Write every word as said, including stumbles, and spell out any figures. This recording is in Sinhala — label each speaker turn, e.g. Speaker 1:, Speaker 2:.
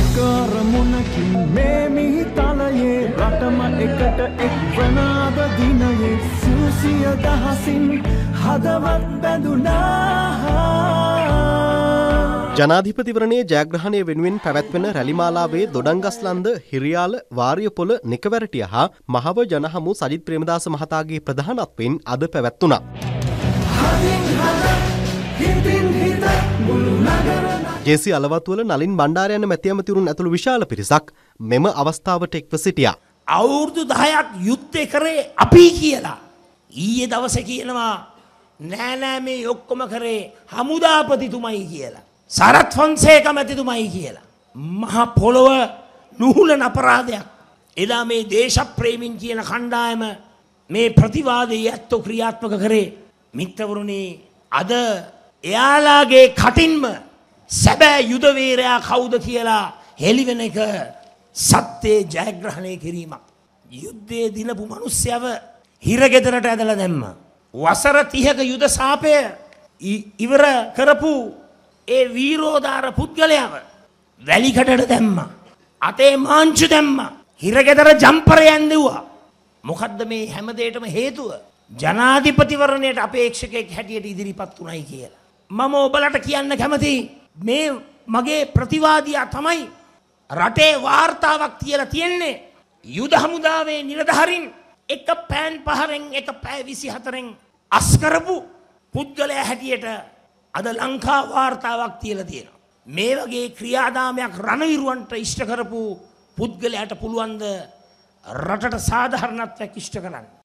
Speaker 1: එකරමුණකින් මේ මිහිතලයේ රටම එකට එක්වනාද දිනයේ සිව්සිය දහසින් හදවත් බැඳුනා.
Speaker 2: ජනාධිපතිවරණයේ ජයග්‍රහණය වෙනුවෙන් පැවැත්වෙන රැලිමාලාවේ දොඩංගස්ලන්ද හිරියාල වාරියපොළ නිකවැරටිය හා මහව ජනහමු සජිත් ප්‍රේමදාස මහතාගේ ප්‍රධානත්වයෙන් අද පැවැත්වුණා. ජේසී අලවත්වල නලින් බණ්ඩාර යන මැති ඇමතිවරුන් ඇතුළු විශාල පිරිසක් මෙම අවස්ථාවට එක්ව සිටියා.
Speaker 3: අවුරුදු දහයක් යුද්ධ කරේ අපි කියලා. ඊයේ දවසේ කියනවා නෑ නෑ මේ ඔක්කොම කරේ හමුදාපතිතුමයි කියලා. සරත් ෆොන්සේක මැතිතුමයි කියලා. මහ පොළොව නුහුලන අපරාධයක්. එදා මේ දේශප්‍රේමීන් කියන කණ්ඩායම මේ ප්‍රතිවාදයේ ඇත්තෝ ක්‍රියාත්මක කරේ. මිත්‍රවරුනි අද එයාලාගේ කටින්ම සැබෑ යුද වීරයා කවුද කියලා හෙළිවෙන එක සත්‍යයේ ජයග්‍රහණය කිරීමක්. යුද්ධයේ දිනපු මිනිස්සයව හිරගෙදරට ඇදලා දැම්මා. වසර තිහක යුද සාපය ඉවර කරපු ඒ වීරෝදාර පුද්ගලයාව වැලිකඩට දැම්මා. අතේ මාංචු දැම්මා. හිරගෙදර ජම්පරයන් දෙව්වා. මොකද්ද මේ හැම දෙයකටම හේතුව? ජනාධිපතිවරණයට අපේක්ෂකෙක් හැටියට ඉදිරිපත් වුණයි කියලා. මම ඔබලට කියන්න කැමතියි මේ මගේ ප්‍රතිවාදියා තමයි රටේ වාර්තාවක් තියලා තියෙන්නේ. යුද හමුදාවේ නිලධාරීන් එක පෑන් පහරෙන් එක පැය විසිහතරෙන් අස් කරපු පුද්ගලයා හැටියට අද ලංකා වාර්තාවක් තියලා තියෙනවා. මේ වගේ ක්‍රියාදාමයක් රණවිරුවන්ට ඉෂ්ට කරපු පුද්ගලයාට පුළුවන් ද රටට සාධාරණත්වයක් ඉෂ්ට කරන්න?